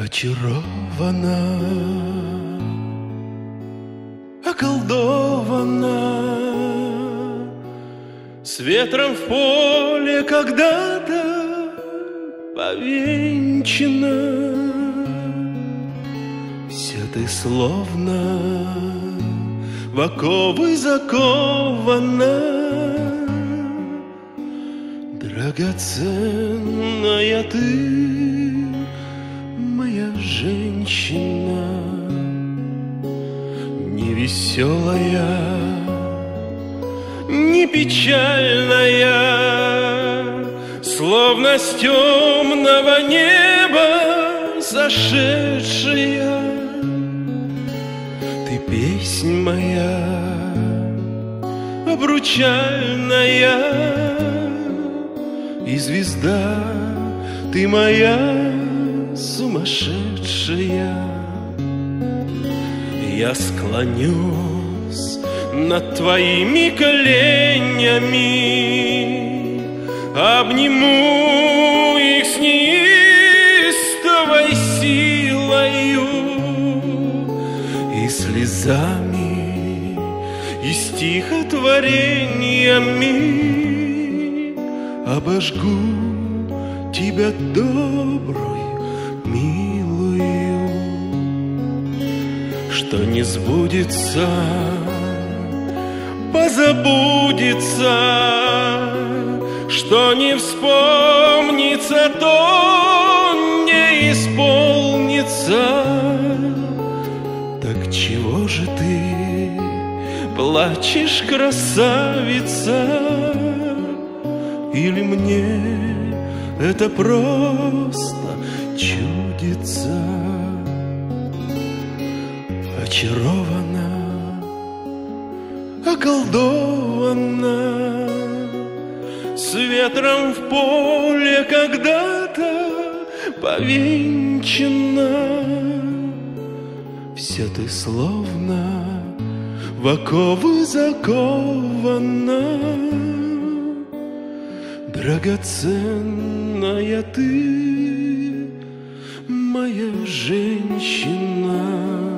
очарована, околдована, с ветром в поле когда-то повенчана. Вся ты словно в оковы закована, драгоценная ты, моя женщина, не веселая, не печальная, словно с темного неба сошедшая. Ты песнь моя обручальная, и звезда ты моя сумасшедшая. Я склонюсь над твоими коленями, обниму их с неистовой силою, и слезами, и стихотворениями обожгу тебя добрую, милую. Что не сбудется, позабудется, что не вспомнится, то не исполнится. Так чего же ты плачешь, красавица? Или мне это просто чудится? Очарована, околдована, с ветром в поле когда-то повенчана. Вся ты словно в оковы закована, драгоценная ты, моя женщина.